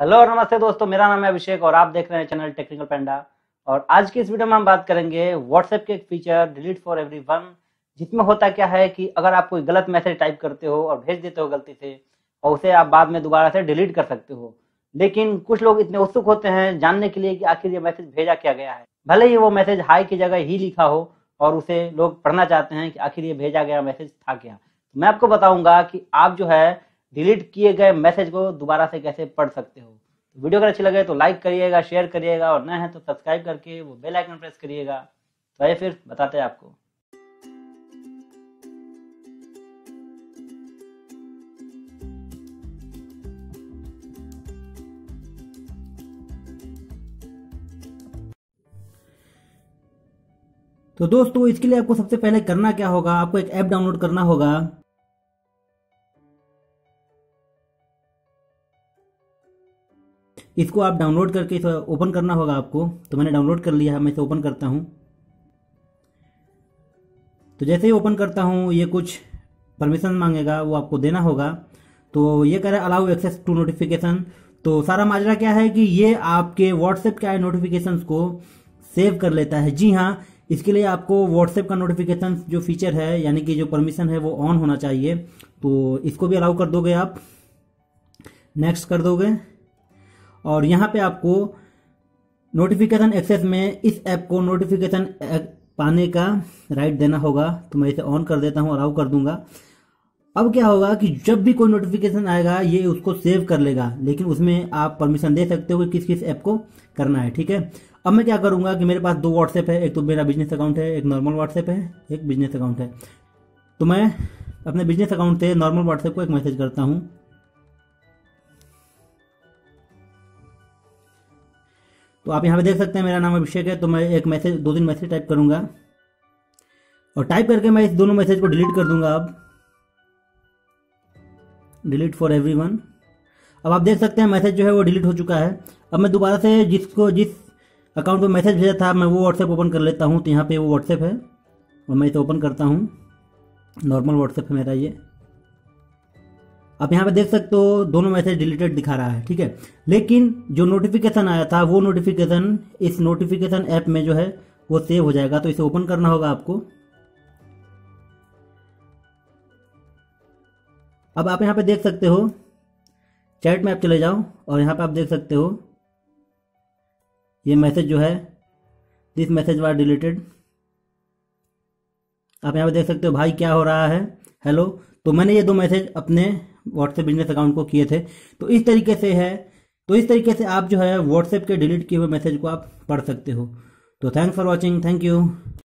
Hello और नमस्ते दोस्तों, मेरा नाम है अभिषेक और आप देख रहे हैं चैनल टेक्निकल पैंडा। और आज की इस वीडियो में हम बात करेंगे व्हाट्सएप के एक फीचर डिलीट फॉर एवरीवन, जिसमें होता क्या है कि अगर आप कोई गलत मैसेज टाइप करते हो और भेज देते हो गलती से, और उसे आप बाद में दोबारा से डिलीट कर सकते हो। लेकिन कुछ लोग इतने उत्सुक होते हैं जानने के लिए कि आखिर ये मैसेज भेजा क्या गया है, भले ही वो मैसेज हाई की जगह ही लिखा हो और उसे लोग पढ़ना चाहते हैं कि आखिर ये भेजा गया मैसेज था क्या। तो मैं आपको बताऊंगा कि आप जो है डिलीट किए गए मैसेज को दोबारा से कैसे पढ़ सकते हो। तो वीडियो अगर अच्छी लगे तो लाइक करिएगा, शेयर करिएगा और नए हैं तो सब्सक्राइब करके वो बेल आइकन प्रेस करिएगा। तो आइए फिर बताते हैं आपको। तो दोस्तों, इसके लिए आपको सबसे पहले करना क्या होगा, आपको एक ऐप डाउनलोड करना होगा। इसको आप डाउनलोड करके इसे ओपन करना होगा आपको। तो मैंने डाउनलोड कर लिया है, मैं इसे ओपन करता हूं। तो जैसे ही ओपन करता हूं ये कुछ परमिशन मांगेगा, वो आपको देना होगा। तो ये कह रहा है अलाउ एक्सेस टू नोटिफिकेशन। तो सारा माजरा क्या है कि ये आपके व्हाट्सएप के आए नोटिफिकेशन को सेव कर लेता है। जी हाँ, इसके लिए आपको व्हाट्सएप का नोटिफिकेशन जो फीचर है, यानी कि जो परमिशन है, वो ऑन होना चाहिए। तो इसको भी अलाउ कर दोगे आप, नेक्स्ट कर दोगे। और यहाँ पे आपको नोटिफिकेशन एक्सेस में इस ऐप को नोटिफिकेशन पाने का राइट देना होगा। तो मैं इसे ऑन कर देता हूँ, अलाउ कर दूंगा। अब क्या होगा कि जब भी कोई नोटिफिकेशन आएगा ये उसको सेव कर लेगा, लेकिन उसमें आप परमिशन दे सकते हो कि किस किस ऐप को करना है। ठीक है, अब मैं क्या करूंगा कि मेरे पास दो व्हाट्सएप है, एक तो मेरा बिजनेस अकाउंट है, एक नॉर्मल व्हाट्सएप है, एक बिजनेस अकाउंट है। तो मैं अपने बिजनेस अकाउंट से नॉर्मल व्हाट्सएप को एक मैसेज करता हूँ। तो आप यहाँ पे देख सकते हैं मेरा नाम अभिषेक है। तो मैं एक मैसेज, दो तीन मैसेज टाइप करूंगा और टाइप करके मैं इस दोनों मैसेज को डिलीट कर दूंगा। अब डिलीट फॉर एवरीवन। अब आप देख सकते हैं मैसेज जो है वो डिलीट हो चुका है। अब मैं दोबारा से जिस अकाउंट पे मैसेज भेजा था मैं वो व्हाट्सएप ओपन कर लेता हूँ। तो यहाँ पे वो व्हाट्सएप है और मैं इसे ओपन करता हूँ। नॉर्मल व्हाट्सएप है मेरा ये। आप यहाँ पे देख सकते हो दोनों मैसेज डिलीटेड दिखा रहा है। ठीक है, लेकिन जो नोटिफिकेशन आया था वो नोटिफिकेशन इस नोटिफिकेशन ऐप में जो है वो सेव हो जाएगा। तो इसे ओपन करना होगा आपको। अब आप यहाँ पे देख सकते हो, चैट में आप चले जाओ और यहाँ पे आप देख सकते हो ये मैसेज जो है, दिस मैसेज वाज डिलीटेड। आप यहाँ पे देख सकते हो भाई क्या हो रहा है, हेलो। तो मैंने ये दो मैसेज अपने व्हाट्सएप बिजनेस अकाउंट को किए थे। तो इस तरीके से है, तो इस तरीके से आप जो है व्हाट्सएप के डिलीट किए हुए मैसेज को आप पढ़ सकते हो। तो thanks for watching, thank you.